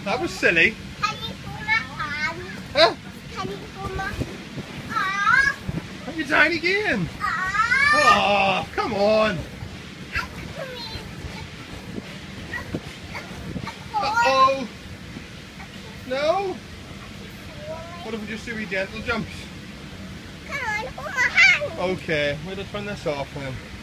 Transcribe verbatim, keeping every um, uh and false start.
That was silly. Can you pull my hand? Huh? Can you pull my... Ah! Are you down again? Ah! Oh, come on. Uh-oh. No? What if we just do wee gentle jumps? Come on, pull my hand. Okay, we'll turn this off then.